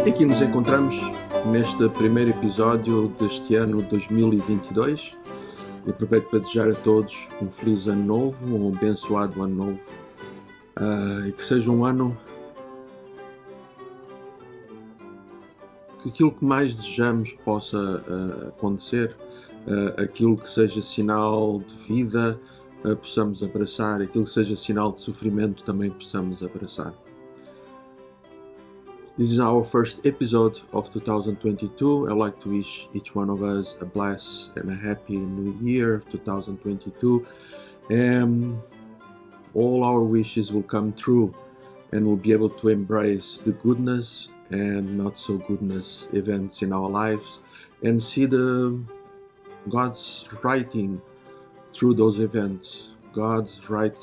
E aqui nos encontramos neste primeiro episódio deste ano 2022. E aproveito para desejar a todos um feliz ano novo, um abençoado ano novo. E que seja um ano que aquilo que mais desejamos possa acontecer, aquilo que seja sinal de vida possamos abraçar, aquilo que seja sinal de sofrimento também possamos abraçar. This is our first episode of 2022. I'd like to wish each one of us a blessed and a happy new year of 2022. All our wishes will come true and we'll be able to embrace the goodness and not so goodness events in our lives and see God's writing through those events. God's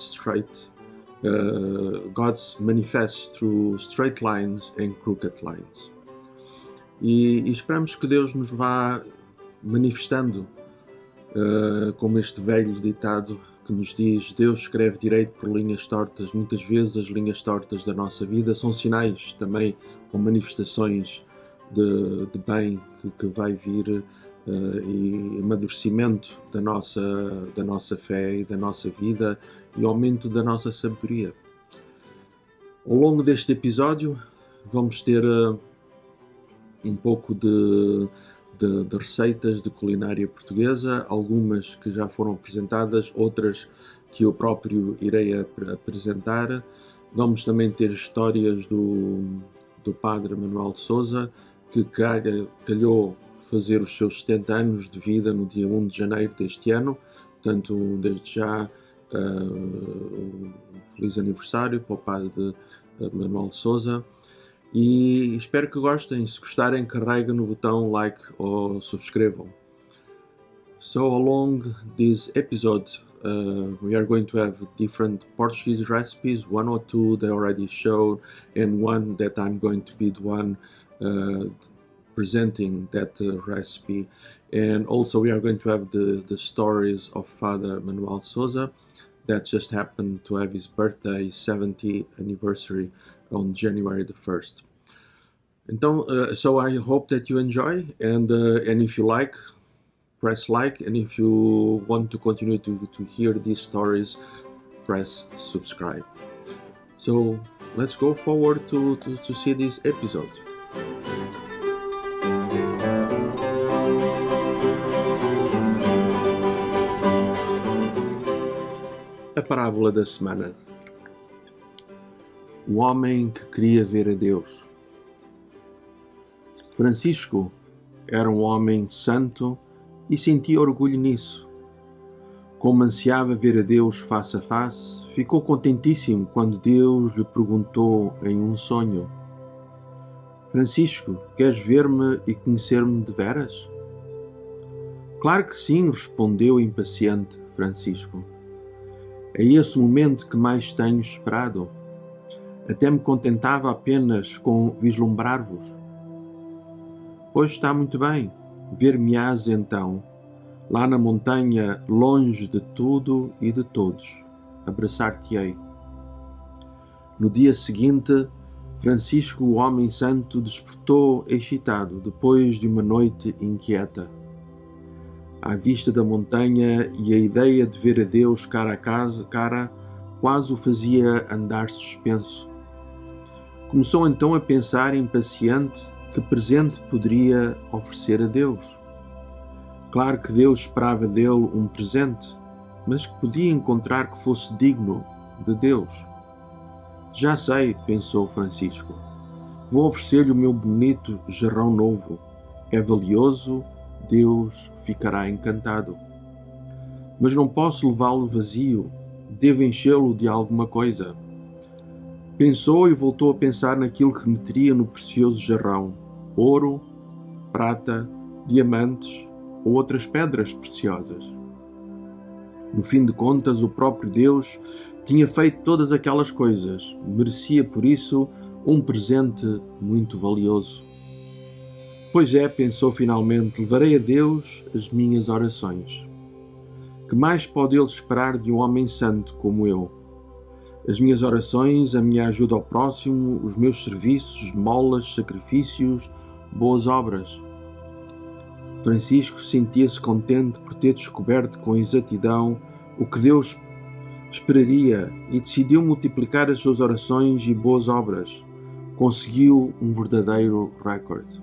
manifests through straight lines and crooked lines. E esperamos que Deus nos vá manifestando, como este velho ditado que nos diz: Deus escreve direito por linhas tortas. Muitas vezes as linhas tortas da nossa vida são sinais também, ou manifestações de bem que vai vir, e amadurecimento da nossa fé e da nossa vida e aumento da nossa sabedoria. Ao longo deste episódio vamos ter um pouco de receitas de culinária portuguesa, algumas que já foram apresentadas, outras que eu próprio irei apresentar. Vamos também ter histórias do Padre Manuel de Sousa, que calhou fazer os seus 70 anos de vida no dia 1 de janeiro deste ano. Portanto, desde já, um feliz aniversário para o Padre Manuel de Sousa. E espero que gostem. Se gostarem, carreguem no botão like ou subscrevam. So along this episode, we are going to have different Portuguese recipes, one or two they already showed, and one that I'm going to be the one presenting that recipe. And also we are going to have the stories of Father Manuel de Sousa that just happened to have his birthday 70th anniversary on January the 1st. Então, so I hope that you enjoy, and if you like, press like, and if you want to continue to hear these stories, press subscribe. So let's go forward to see this episode. A parábola da semana. O homem que queria ver a Deus. Francisco era um homem santo e sentia orgulho nisso. Como ansiava ver a Deus face a face, ficou contentíssimo quando Deus lhe perguntou em um sonho: Francisco, queres ver-me e conhecer-me de veras? Claro que sim, respondeu impaciente Francisco. É esse o momento que mais tenho esperado. Até me contentava apenas com vislumbrar-vos. Pois está muito bem, ver-me-ás então, lá na montanha, longe de tudo e de todos, abraçar-te-ei. No dia seguinte, Francisco, o homem santo, despertou excitado, depois de uma noite inquieta. À vista da montanha e a ideia de ver a Deus cara a cara quase o fazia andar suspenso. Começou então a pensar impaciente que presente poderia oferecer a Deus. Claro que Deus esperava dele um presente, mas que podia encontrar que fosse digno de Deus. Já sei, pensou Francisco, vou oferecer-lhe o meu bonito jarrão novo. É valioso, Deus ficará encantado. Mas não posso levá-lo vazio, devo enchê-lo de alguma coisa. Pensou e voltou a pensar naquilo que meteria no precioso jarrão: ouro, prata, diamantes ou outras pedras preciosas. No fim de contas, o próprio Deus tinha feito todas aquelas coisas, merecia por isso um presente muito valioso. Pois é, pensou finalmente, levarei a Deus as minhas orações. Que mais pode Ele esperar de um homem santo como eu? As minhas orações, a minha ajuda ao próximo, os meus serviços, esmolas, sacrifícios, boas obras. Francisco sentia-se contente por ter descoberto com exatidão o que Deus esperaria e decidiu multiplicar as suas orações e boas obras. Conseguiu um verdadeiro recorde.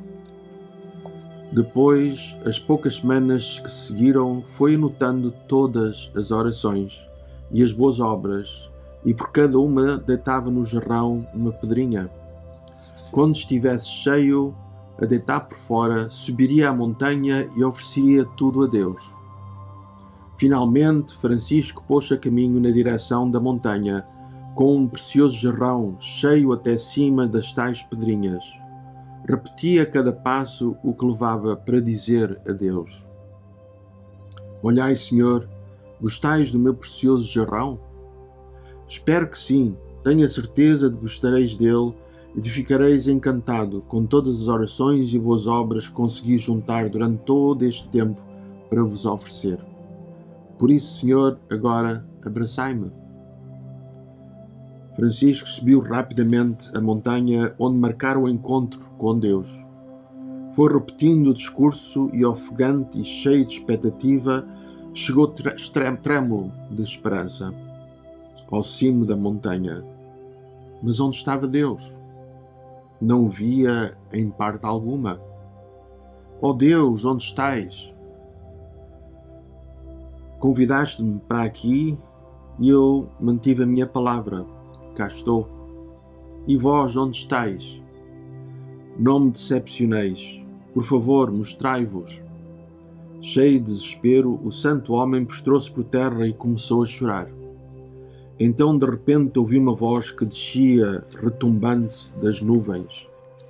Depois, as poucas semanas que seguiram, foi anotando todas as orações e as boas obras, e por cada uma deitava no jarrão uma pedrinha. Quando estivesse cheio, a deitar por fora, subiria à montanha e ofereceria tudo a Deus. Finalmente, Francisco pôs-se a caminho na direção da montanha, com um precioso jarrão cheio até cima das tais pedrinhas. Repetia a cada passo o que levava para dizer a Deus: Olhai, Senhor, gostais do meu precioso jarrão? Espero que sim, tenho a certeza de que gostareis dele e de ficareis encantado com todas as orações e boas obras que consegui juntar durante todo este tempo para vos oferecer. Por isso, Senhor, agora abraçai-me. Francisco subiu rapidamente a montanha onde marcara o encontro com Deus. Foi repetindo o discurso e, ofegante e cheio de expectativa, chegou trêmulo de esperança ao cimo da montanha. Mas onde estava Deus? Não o via em parte alguma. Ó Deus, onde estais? Convidaste-me para aqui e eu mantive a minha palavra. Cá estou. E vós, onde estais? Não me decepcioneis. Por favor, mostrai-vos. Cheio de desespero, o santo homem prostrou-se por terra e começou a chorar. Então, de repente, ouvi uma voz que descia retumbante das nuvens.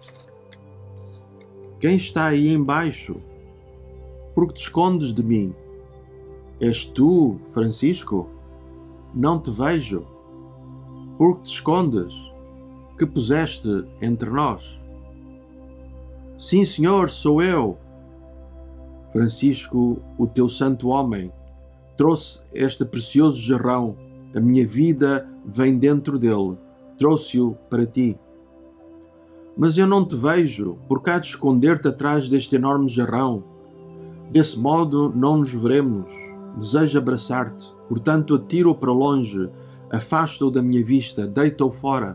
Quem está aí embaixo? Por que te escondes de mim? És tu, Francisco? Não te vejo. Por que te escondes? Que puseste entre nós? Sim, senhor, sou eu. Francisco, o teu santo homem, trouxe este precioso jarrão. A minha vida vem dentro dele. Trouxe-o para ti. Mas eu não te vejo. Por que há de esconder-te atrás deste enorme jarrão? Desse modo não nos veremos. Desejo abraçar-te. Portanto, atiro-o para longe. Afasta-o da minha vista. Deita-o fora.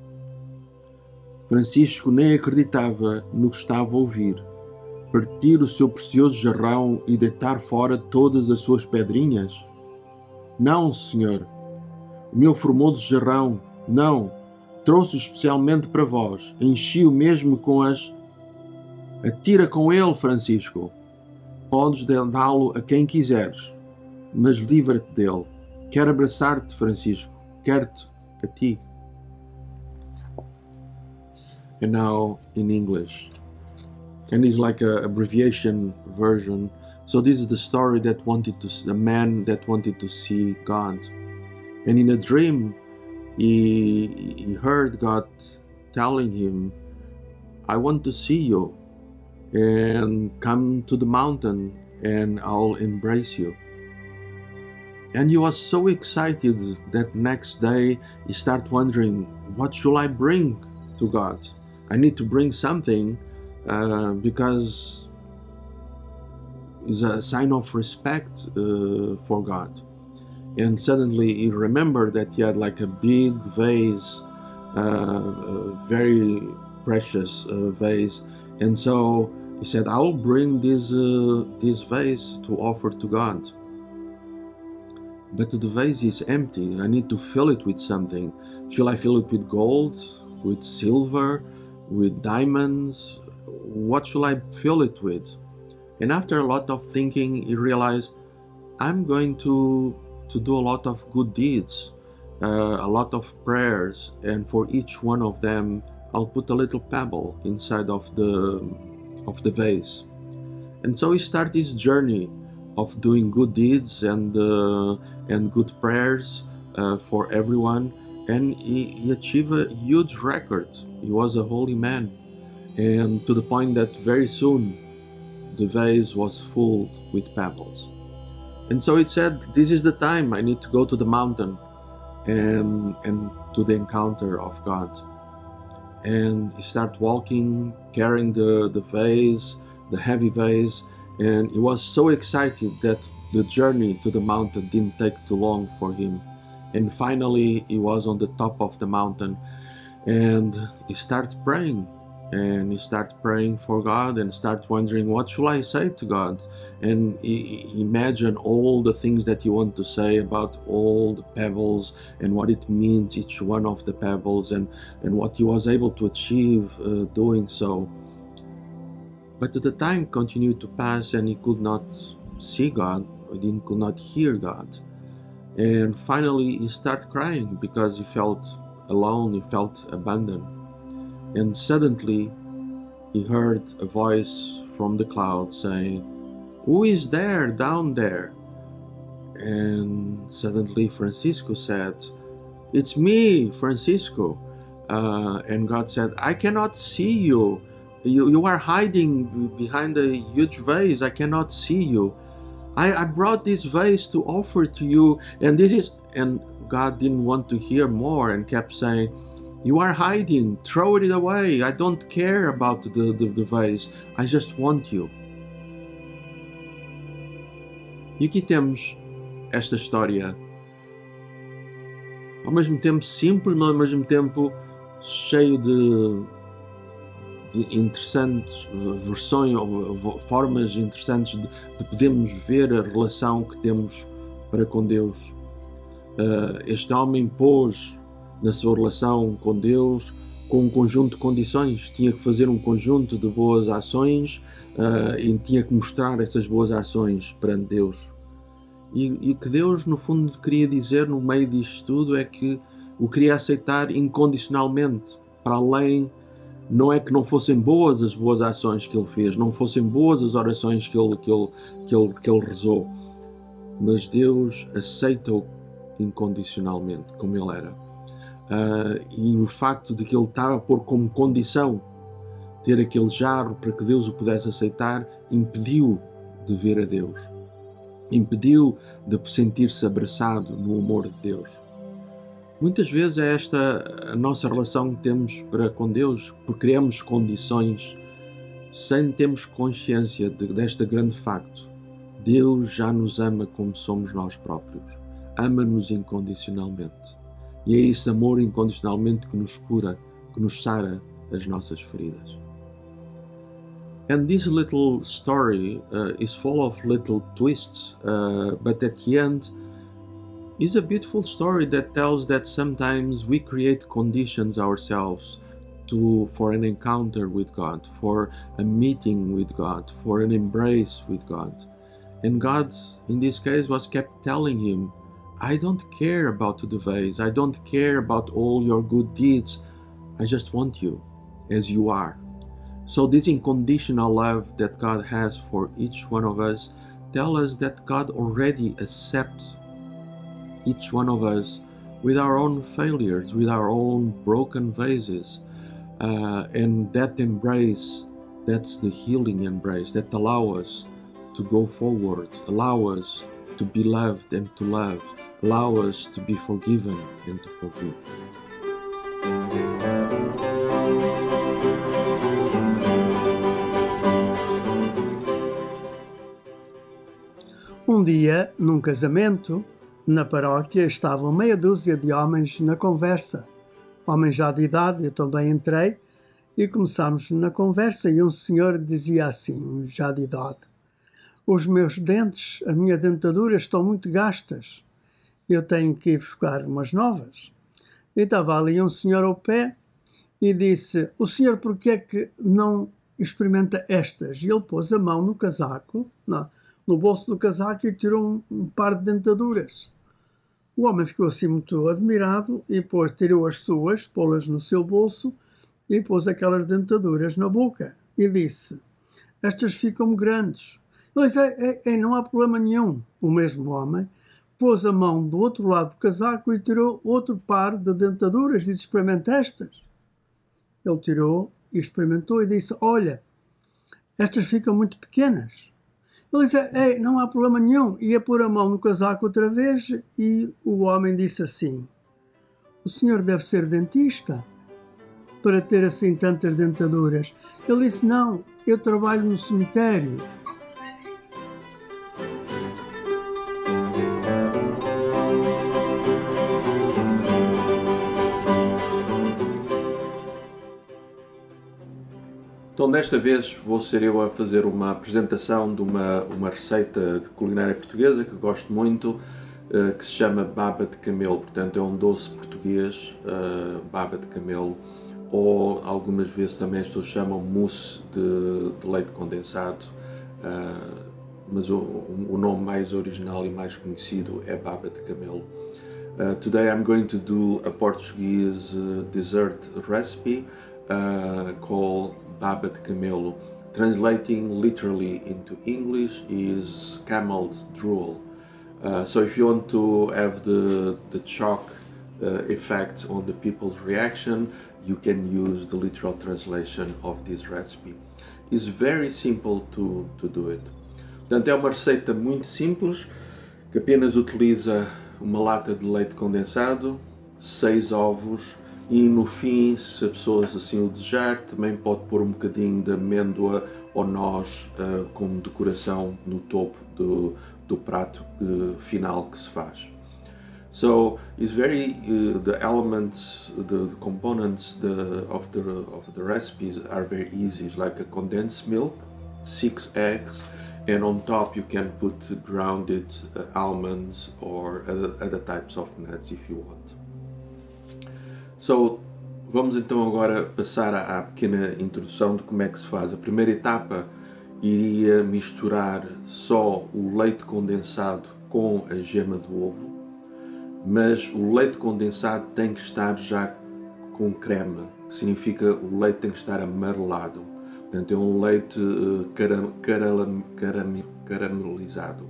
Francisco nem acreditava no que estava a ouvir. Partir o seu precioso jarrão e deitar fora todas as suas pedrinhas? Não, senhor. O meu formoso jarrão, não. Trouxe-o especialmente para vós. Enchi-o mesmo com as... Atira com ele, Francisco. Podes dá-lo a quem quiseres, mas livra-te dele. Quero abraçar-te, Francisco. Quero-te a ti. And now in English. And it's like an abbreviation version. So this is the story that the man that wanted to see God. And in a dream, he heard God telling him, I want to see you, and come to the mountain and I'll embrace you. And he was so excited that next day he started wondering, what should I bring to God? I need to bring something because it's a sign of respect for God. And suddenly he remembered that he had like a big vase, very precious vase, and so he said, I'll bring this vase to offer to God. But the vase is empty. I need to fill it with something. Shall I fill it with gold, with silver, with diamonds? What shall I fill it with? And after a lot of thinking, he realized, I'm going to do a lot of good deeds, a lot of prayers, and for each one of them, I'll put a little pebble inside of the vase. And so he started his journey of doing good deeds and good prayers for everyone, and he achieved a huge record. He was a holy man, and to the point that very soon the vase was full with pebbles. And so it said, this is the time I need to go to the mountain and to the encounter of God. And he started walking, carrying the vase, the heavy vase, and he was so excited that the journey to the mountain didn't take too long for him. And finally he was on the top of the mountain, and he started praying. And he started praying for God and started wondering, what should I say to God? And he imagined all the things that he wanted to say about all the pebbles and what it means, each one of the pebbles, and what he was able to achieve doing so. But the time continued to pass and he could not see God, he could not hear God. And finally he started crying because he felt alone, he felt abandoned. And suddenly he heard a voice from the cloud saying, "Who is there down there?" And suddenly Francisco said, "It's me, Francisco." And God said, "I cannot see you. You are hiding behind a huge vase. I cannot see you. I brought this vase to offer to you, and this is..." And God didn't want to hear more and kept saying, "You are hiding, throw it away. I don't care about the vase. I just want you." E aqui temos esta história, ao mesmo tempo simples, mas ao mesmo tempo cheio de interessantes versões, ou formas interessantes de podermos ver a relação que temos para com Deus. Este homem pôs na sua relação com Deus com um conjunto de condições. Tinha que fazer um conjunto de boas ações e tinha que mostrar essas boas ações perante Deus. E o que Deus no fundo queria dizer no meio disto tudo é que o queria aceitar incondicionalmente, para além. Não é que não fossem boas as boas ações que ele fez, não fossem boas as orações que ele rezou, mas Deus aceita-o incondicionalmente, como ele era. E o facto de que ele estava a pôr como condição ter aquele jarro para que Deus o pudesse aceitar, impediu de ver a Deus, impediu de sentir-se abraçado no amor de Deus. Muitas vezes é esta a nossa relação que temos para com Deus, porque criamos condições sem termos consciência deste grande facto. Deus já nos ama como somos nós próprios, ama-nos incondicionalmente. E é esse amor incondicionalmente que nos cura, que nos sara as nossas feridas. And this little story is full of little twists, but at the end is a beautiful story that tells that sometimes we create conditions ourselves for an encounter with God, for a meeting with God, for an embrace with God. And God, in this case, was kept telling him, "I don't care about the vase, I don't care about all your good deeds, I just want you as you are." So this unconditional love that God has for each one of us tells us that God already accepts each one of us with our own failures, with our own broken vases, and that embrace, that's the healing embrace that allows us to go forward, allow us to be loved and to love, allow us to be forgiven and to forgive. Um dia, num casamento, na paróquia, estavam meia dúzia de homens na conversa. Homens já de idade, eu também entrei, e começámos na conversa e um senhor dizia assim, já de idade: "Os meus dentes, a minha dentadura estão muito gastas. Eu tenho que ir buscar umas novas." E estava ali um senhor ao pé e disse: "O senhor por que é que não experimenta estas?" E ele pôs a mão no casaco, no bolso do casaco, e tirou um par de dentaduras. O homem ficou assim muito admirado e depois tirou as suas, pô-las no seu bolso e pôs aquelas dentaduras na boca e disse: "Estas ficam grandes." Ele disse: não há problema nenhum." O mesmo homem pôs a mão do outro lado do casaco e tirou outro par de dentaduras e disse: "Experimenta estas." Ele tirou e experimentou e disse: "Olha, estas ficam muito pequenas." Ele disse: não há problema nenhum." Ia pôr a mão no casaco outra vez e o homem disse assim: o senhor deve ser dentista para ter assim tantas dentaduras. Ele disse, não, eu trabalho no cemitério. Então, desta vez vou ser eu a fazer uma apresentação de uma receita de culinária portuguesa que eu gosto muito, que se chama baba de camelo. Portanto, é um doce português, baba de camelo, ou algumas vezes também as pessoas chamam mousse de leite condensado, mas o nome mais original e mais conhecido é baba de camelo. Today I'm going to do a Portuguese dessert recipe called baba de camelo. Translating literally into English is camel drool. So if you want to have the shock effect on the people's reaction, you can use the literal translation of this recipe. It's very simple to do it. Portanto, é uma receita muito simples, que apenas utiliza uma lata de leite condensado, 6 ovos, e no fim, se a pessoa assim o desejar, também pode pôr um bocadinho de amêndoa ou noz como decoração no topo do prato final que se faz. So it's very the elements, the components of the recipes are very easy. It's like a condensed milk, 6 eggs, and on top you can put grounded almonds or other types of nuts if you want. So, vamos então agora passar à pequena introdução de como é que se faz. A primeira etapa iria misturar só o leite condensado com a gema do ovo, mas o leite condensado tem que estar já com creme, que significa o leite tem que estar amarelado. Portanto, é um leite caramelizado.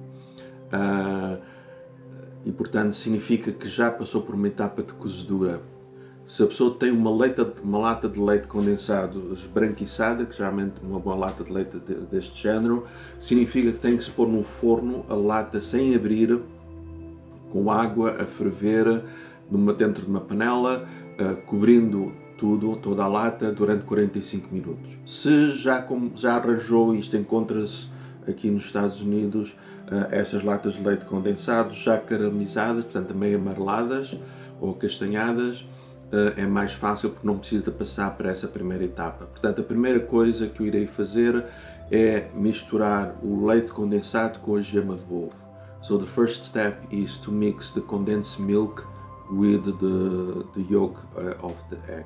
E portanto significa que já passou por uma etapa de cozedura. Se a pessoa tem uma lata de leite condensado esbranquiçada, que geralmente uma boa lata de leite deste género, significa que tem que se pôr no forno a lata sem abrir, com água a ferver dentro de uma panela, cobrindo toda a lata durante 45 minutos. Se já arranjou, isto encontra-se aqui nos Estados Unidos, essas latas de leite condensado já caramelizadas, portanto meio amareladas ou castanhadas, é mais fácil porque não precisa passar para essa primeira etapa. Portanto, a primeira coisa que eu irei fazer é misturar o leite condensado com a gema do ovo. So the first step is to mix the condensed milk with the yolk of the egg.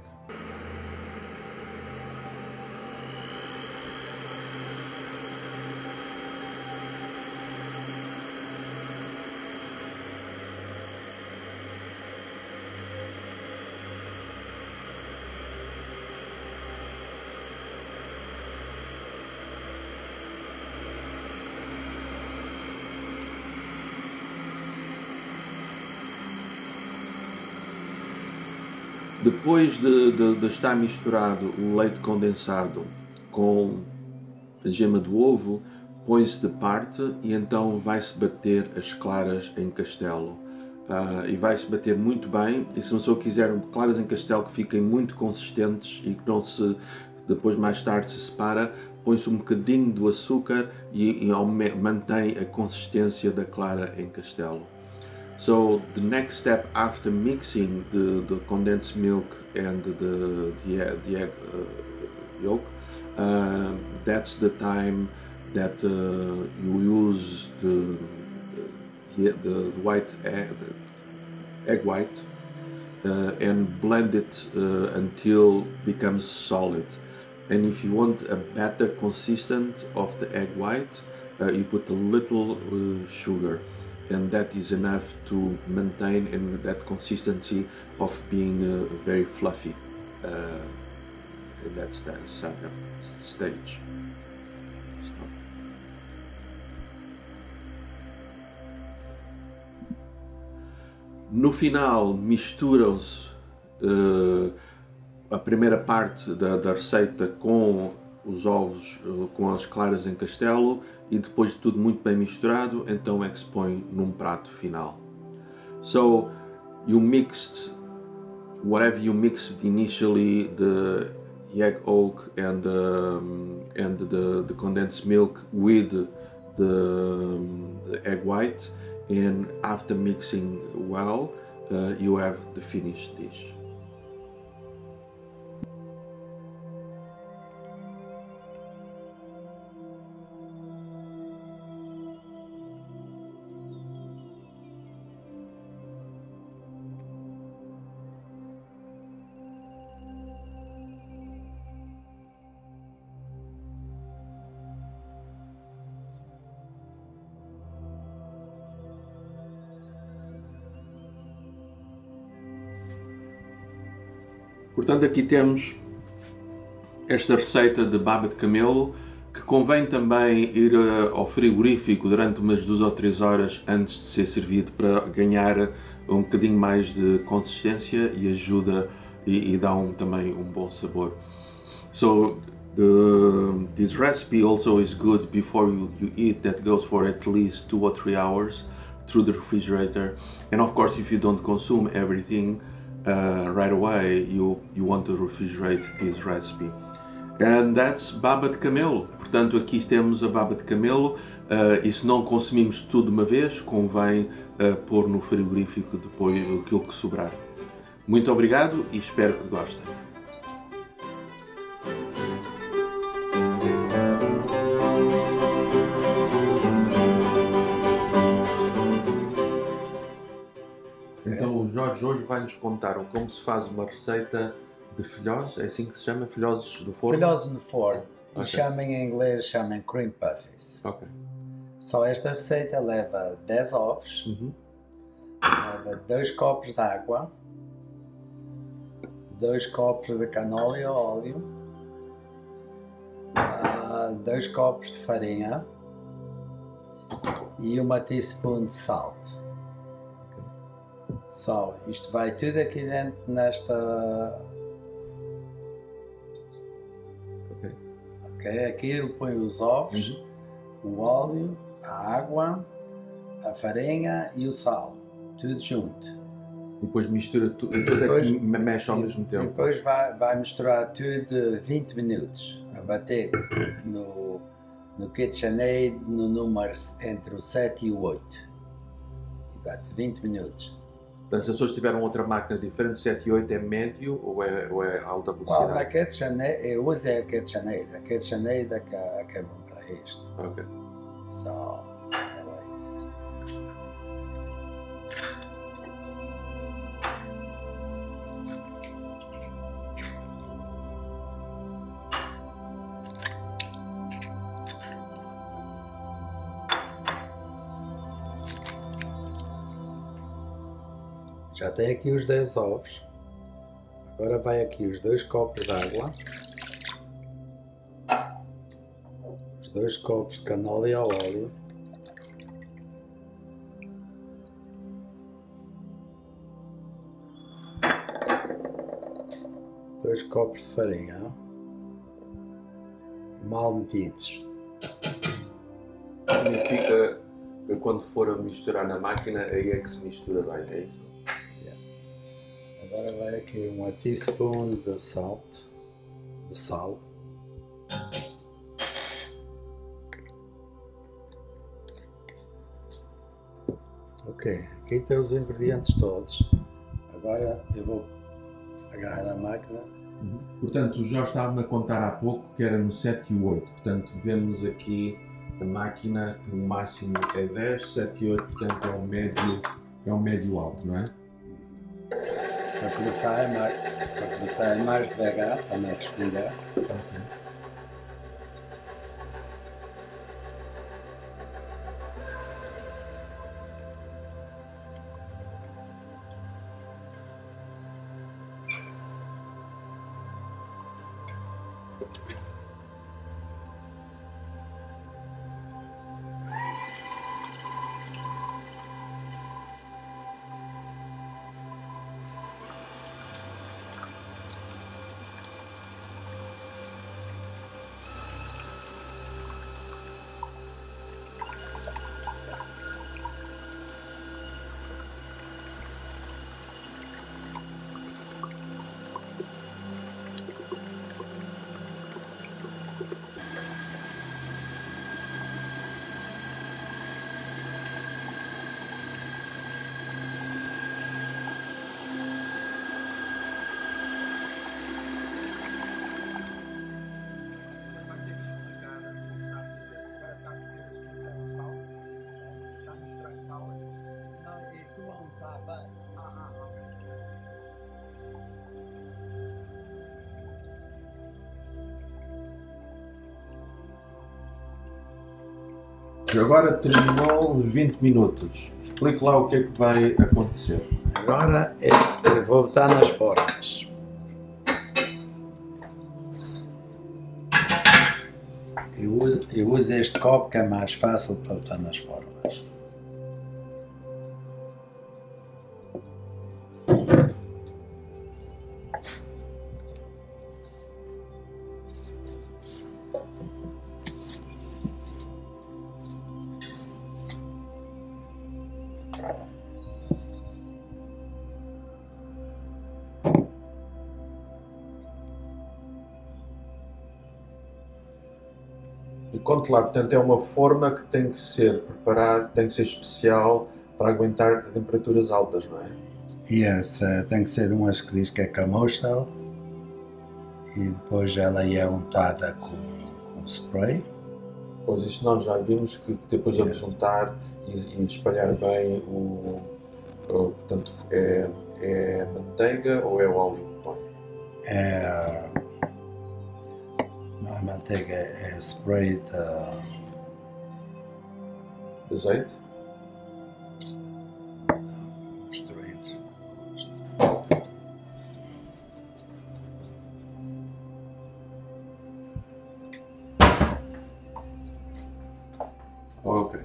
Depois de estar misturado o leite condensado com a gema do ovo, põe-se de parte e então vai-se bater as claras em castelo. E vai-se bater muito bem, e se uma pessoa quiser claras em castelo que fiquem muito consistentes e que não se, depois mais tarde se separa, põe-se um bocadinho do açúcar e mantém a consistência da clara em castelo. So the next step after mixing the condensed milk and the egg yolk, that's the time that you use the white egg, the egg white, and blend it until becomes solid. And if you want a better consistency of the egg white, you put a little sugar. And that is enough to maintain in that consistency of being very fluffy in that stage. No final misturam-se a primeira parte da receita com os ovos, com as claras em castelo, e depois de tudo muito bem misturado, então é que se põe num prato final. So you mixed whatever you mixed initially, the egg yolk and the condensed milk with the egg white, and after mixing well, you have the finished dish. Portanto, aqui temos esta receita de baba de camelo, que convém também ir ao frigorífico durante umas 2 ou 3 horas antes de ser servido, para ganhar um bocadinho mais de consistência e ajuda e dá também um bom sabor. So this recipe also is good before you eat. That goes for at least 2 or 3 hours through the refrigerator, and of course if you don't consume everything right away, you want to refrigerate this recipe. And that's baba de camelo. Portanto, aqui temos a baba de camelo, e se não consumimos tudo de uma vez, convém pôr no frigorífico depois aquilo que sobrar. Muito obrigado e espero que gostem. Então o Jorge hoje vai-nos contar como se faz uma receita de filhós, é assim que se chama? Filhós do forno? Filhós no forno. Okay. E chamam em inglês, chamam cream puffs. Ok. Só esta receita leva 10 ovos, leva 2 copos de água, 2 copos de canola e óleo, 2 copos de farinha e 1 teaspoon de sal. Só, isto vai tudo aqui dentro nesta... Ok, aqui ele põe os ovos, o óleo, a água, a farinha e o sal, tudo junto. E depois mistura tudo aqui, mexe ao mesmo tempo. Depois vai misturar tudo 20 minutos, a bater no KitchenAid no número entre o 7 e o 8. E bate 20 minutos. Portanto, se as pessoas tiveram outra máquina diferente, 7 e 8 é médio ou é alta velocidade? Well, na KitchenAid, eu uso a KitchenAid é que é bom para isto. Ok. So, já tem aqui os 10 ovos. Agora vai aqui os 2 copos de água, os 2 copos de canola e óleo, dois copos de farinha, mal medidos. Significa que quando for a misturar na máquina, aí é que se mistura bem, é isso? Agora vai aqui 1 teaspoon de sal. Ok, aqui tem os ingredientes todos. Agora eu vou agarrar a máquina. Portanto, o Jorge estava-me a contar há pouco que era no 7 e 8. Portanto, vemos aqui a máquina, o máximo é 10, 7 e 8, portanto é um médio alto, não é? Para começar é mais devagar, para não respirar. Ok. Agora terminou os 20 minutos. Explique lá o que é que vai acontecer. Agora eu vou botar nas formas. Eu uso este copo que é mais fácil para botar nas formas. E conte lá, portanto, é uma forma que tem que ser preparada, tem que ser especial para aguentar temperaturas altas, não é? E essa tem que ser umas que diz que é camosel e depois ela é untada com spray. Pois isso nós já vimos que depois vamos juntar e espalhar bem portanto, é manteiga ou é óleo? Não, a manteiga é spray De azeite? Ok.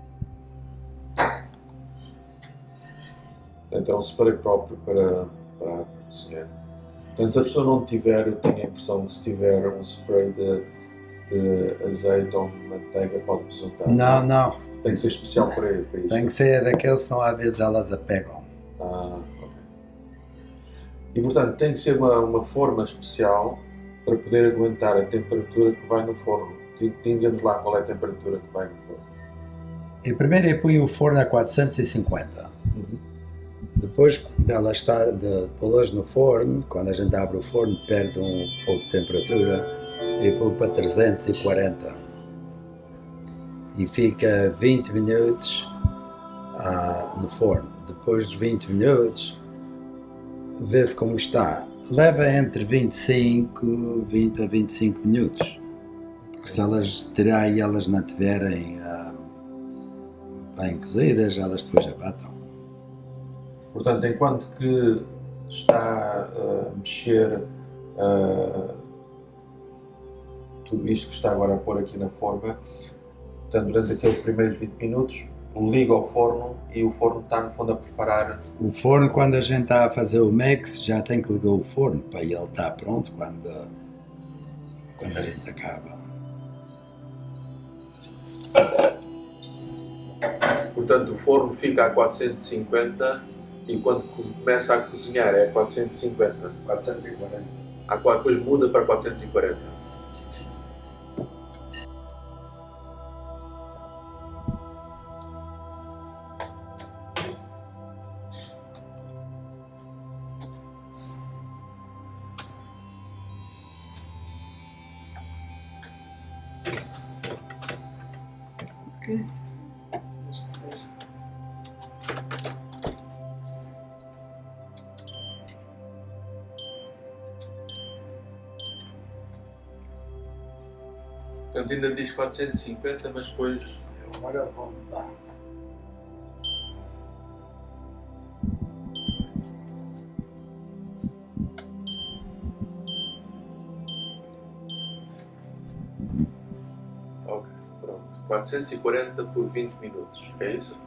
Portanto, é um spray próprio para cozinhar. Portanto, se a pessoa não tiver, eu tenho a impressão que se tiver um spray de azeite ou manteiga, pode resultar. Não. Tem que ser especial para isso. Tem que ser daqueles, senão às vezes elas apegam. Ok. E portanto, tem que ser uma forma especial para poder aguentar a temperatura que vai no forno. Diga-nos lá qual é a temperatura que vai no forno. E primeiro eu ponho o forno a 450. Depois dela estar de pô-las no forno, quando a gente abre o forno perde um pouco de temperatura, eu ponho para 340 e fica 20 minutos no forno. Depois dos 20 minutos, vê-se como está. Leva entre 20 a 25 minutos. Porque se elas elas não estiverem bem cozidas, elas depois abatam. Portanto, enquanto que está a mexer tudo isto que está agora a pôr aqui na forma, portanto, durante aqueles primeiros 20 minutos, liga ao forno e o forno está no fundo a preparar. O forno, quando a gente está a fazer o mix, já tem que ligar o forno para ele estar pronto quando a gente acaba. Portanto, o forno fica a 450 e quando começa a cozinhar é 450. 440. Depois muda para 440. Ok. Portanto, ainda diz 450, mas depois... Agora vou mudar. Ok, pronto. 440 por 20 minutos, é isso?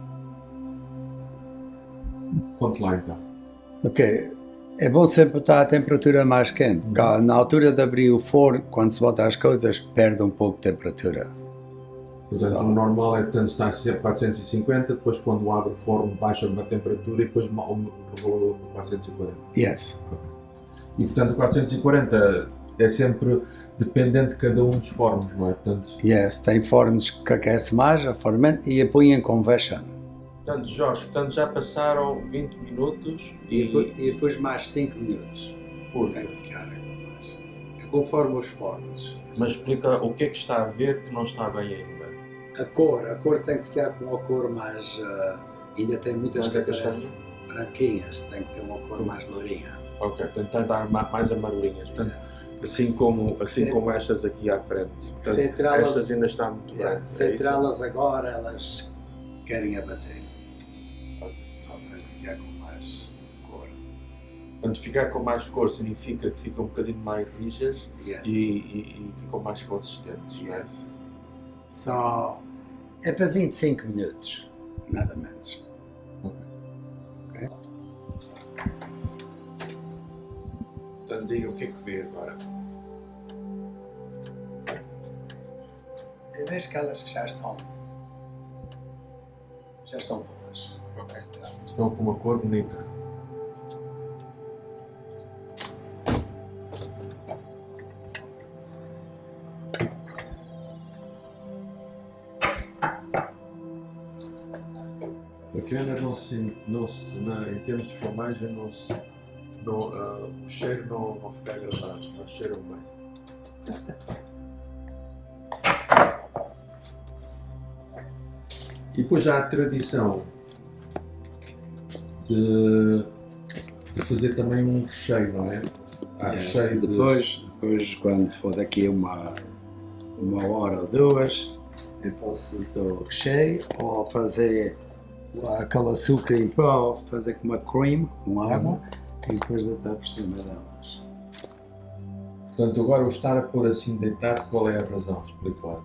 Conte lá então. Ok. É bom sempre botar a temperatura mais quente, porque na altura de abrir o forno, quando se bota as coisas, perde um pouco de temperatura. Portanto, o normal é que está a 450, depois quando abre o forno baixa a temperatura e depois regula para 440. Yes. E portanto, o 440 é sempre dependente de cada um dos fornos, não é? Portanto... Yes, tem fornos que aquece mais, a forma, e a põe em convection. Portanto, Jorge, já passaram 20 minutos E depois mais 5 minutos. Tem que ficar mais. É conforme os fornos. Mas explica o que é que está a ver que não está bem ainda. A cor tem que ficar com uma cor mais... ainda tem muitas cabeças branquinhas, tem que ter uma cor mais lourinha. Ok, tentar dar mais amarelinhas. Portanto, Assim como estas aqui à frente. Portanto, estas ainda estão muito bem. Se entrá-las agora, elas querem abater. Só tem que ficar com mais cor. Portanto, ficar com mais cor significa que ficam um bocadinho mais rijas e ficam mais consistentes. Yes. Só é para 25 minutos, nada menos. Ok. Então diga o que é que vê agora. Eu vejo que elas já estão boas. Estão com uma cor bonita. Aqui ainda não se em termos de filmagem, o cheiro não fica agradável, mas cheiram bem. E depois há a tradição de fazer também um recheio, não é? Recheio depois, quando for daqui uma hora ou duas, eu posso dar o recheio ou fazer aquele açúcar em pó, fazer com uma cream, com água, e depois deitar por cima delas. Portanto, agora o estar a pôr assim deitado, qual é a razão? Explico lá.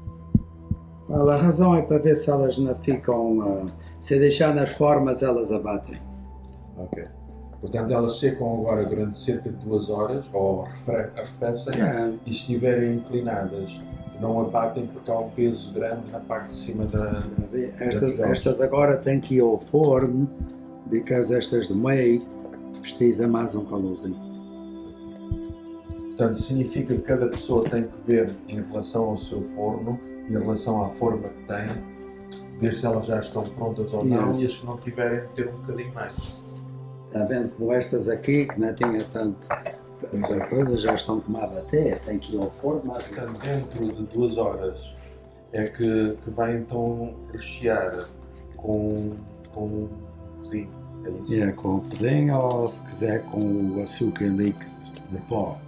A razão é para ver se elas não ficam, se deixar nas formas, elas abatem. Ok. Portanto, elas secam agora durante cerca de 2 horas, ou arrefecem, e estiverem inclinadas, não abatem porque há um peso grande na parte de cima da... Estas agora têm que ir ao forno, porque estas do meio precisam mais um calorzinho. Portanto, significa que cada pessoa tem que ver em relação ao seu forno, em relação à forma que tem, ver se elas já estão prontas ou não, e as que não tiverem, ter um bocadinho mais. Está vendo como estas aqui, que não tinha tanta coisa, já estão como a bater, tem que ir ao forno. Mas... Portanto, dentro de 2 horas é que vai então rechear com o pudim, é isso? Com o pudim, ou se quiser com o açúcar líquido de pó.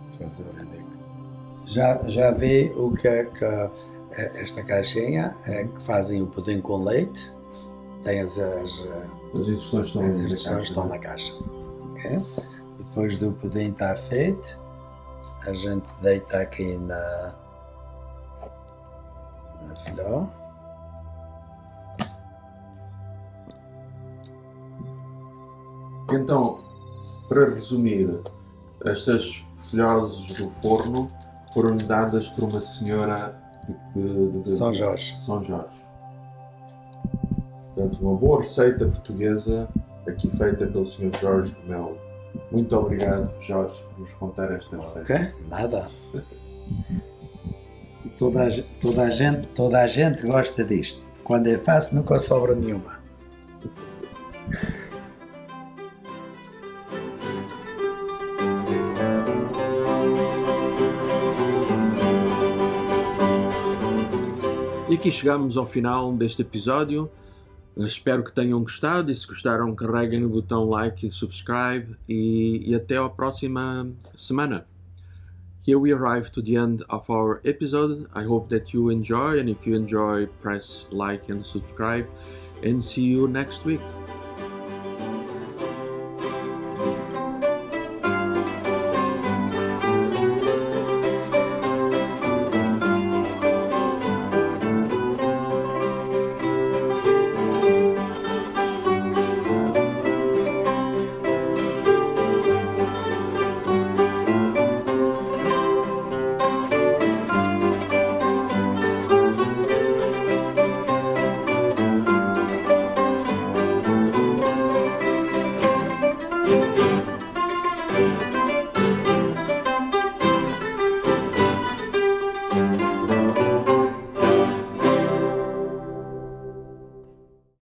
Já vi o que é que esta caixinha é que fazem o pudim com leite. Tem as instruções estão na caixa. Okay? Depois do pudim estar feito, a gente deita aqui na filó. Então, para resumir, estas folhosas do forno foram dadas por uma senhora de São Jorge. Portanto, uma boa receita portuguesa aqui feita pelo Sr. Jorge de Melo. Muito obrigado, Jorge, por nos contar esta receita. Ok, nada. E toda a gente gosta disto. Quando é fácil, nunca sobra nenhuma. E aqui chegamos ao final deste episódio. Espero que tenham gostado, e se gostaram, carreguem no botão like e subscribe, e até a próxima semana. Here we arrive to the end of our episode. I hope that you enjoy, and if you enjoy, press like and subscribe, and see you next week.